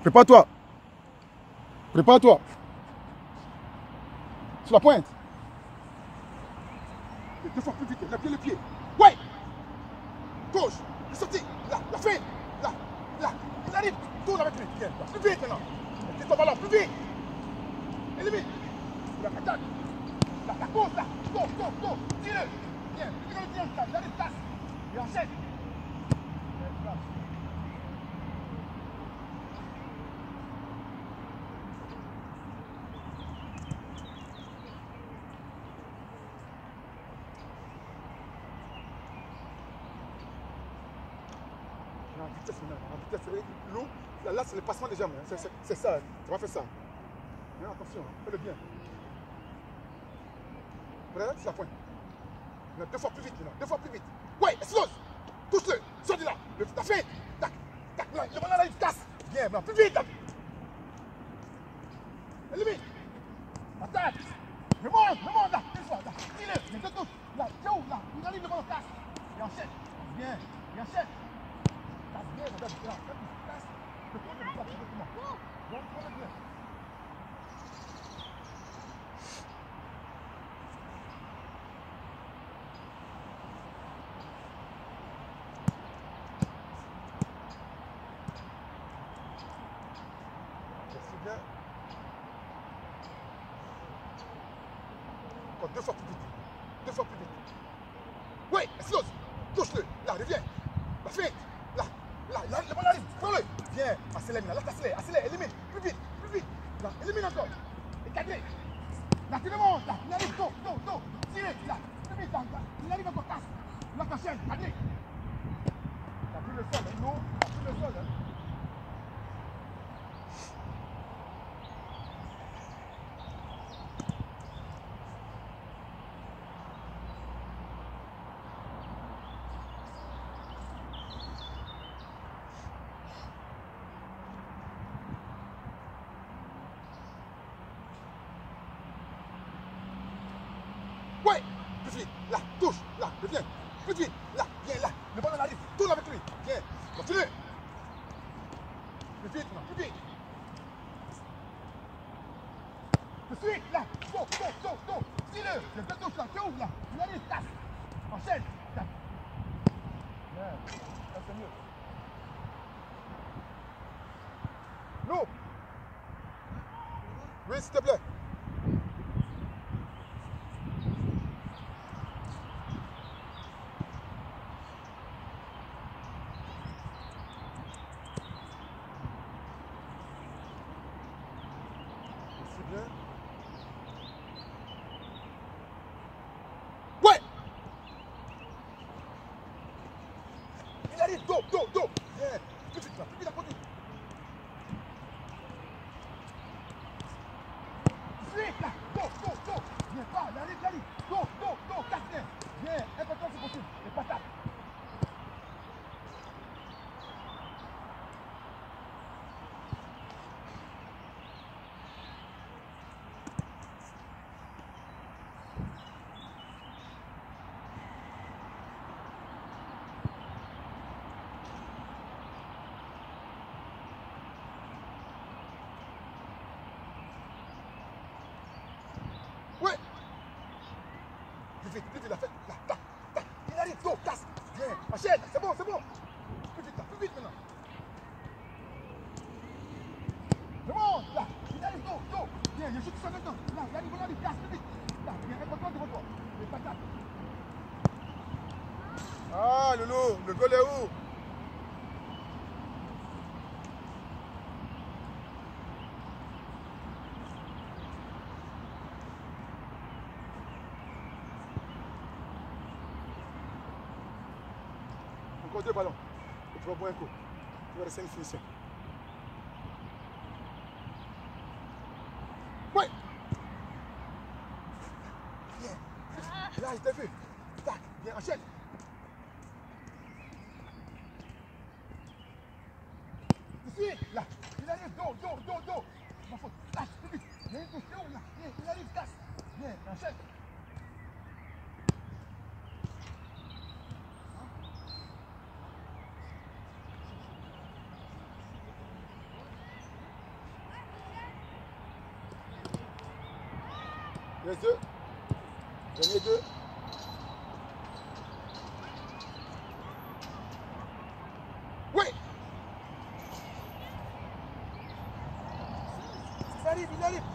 Prépare-toi. Prépare-toi. Sur la pointe. Deux fois plus vite. Là, bien le pied. Ouais. Gauche. Il est sorti. Là, la fin. Là, là. Il arrive. Tourne avec lui. Viens. Là, plus vite maintenant. Tire ton ballon. Plus vite. Élimine. La attaque. Là, la course là. Go, go, go. Tire-le. Viens. Tire le tien. Là, il arrive. Passe. Et enchaîne. En vitesse maintenant, en vitesse. L'eau, là c'est le passement des jambes. Hein. C'est ça, tu vas faire ça. Mais attention, fais-le bien. Prêt, c'est la pointe. Deux fois plus vite maintenant, deux fois plus vite. Ouais, explose. Touche-le, sors de là. La fin. Tac, tac, là, le ballon là, il casse. Viens, maintenant, plus vite. Élimine. Attaque. Remonte là, une fois, là. Tire-le, les deux touches. Là, c'est où, là. Il arrive, le ballon casse. Et enchaîne. Bien, et enchaîne. Bien, madame, là, casse. Le coup de place, exactement. Donc, prends-le bien. Merci bien. Encore deux fois plus vite. Deux fois plus vite. Ouais, explose. Touche-le. Là, reviens. La fin. Là, le ballon arrive. Prends-le. Viens. Accélère, là, accélère. Élimine. Plus vite. Là, élimine encore. Et cadré. Là, tu remontes. Là, il arrive. Dos. Tire. Là, plus vite. Là, il arrive encore. Casse. Là, t'enchaînes. Cadré. T'as pris le sol. Non, t'as pris le sol. Hein. Ouais, plus vite, là, touche, là, reviens, plus vite, là, viens là, le ballon arrive, tourne avec lui, viens, continue. Plus vite, plus vite. Tout de suite, là, go, tire-le, le deux touches là, tu ouvres là, il arrive, casse, enchaîne, tape. Bien, ça c'est mieux. L'eau. Oui, s'il te plaît. Bien. Ouais. Il arrive, dos. Bien. Plus vite à côté. Vite là, dos. Viens pas, il arrive. Dos, casse bien. Bien, important c'est possible. Les patates. Ouais. Plus vite, la fête. Là, tac. Il arrive, dos, casse. Bien, enchaîne, c'est bon. Plus vite maintenant. Remonte, là. Il arrive, dos. Bien, il joue tout ça maintenant. Là, il arrive, il casse, plus vite. Là, bien, important devant toi. Les patates. Ah, Loulou, le goal est où? Encore deux ballons. Et tu vas boire un coup. Tu vas rester une finition. Ouais. Viens. Là, il t'a vu. Tac. Viens, enchaîne. Tout de suite. Là. Il arrive. Dos. Ma faute. Lâche, plus vite. Il y a une touche. Là. Viens. Il arrive. Casse. Viens. Enchaîne. Reste 2. Dernier 2. Oui. Ça arrive, il arrive.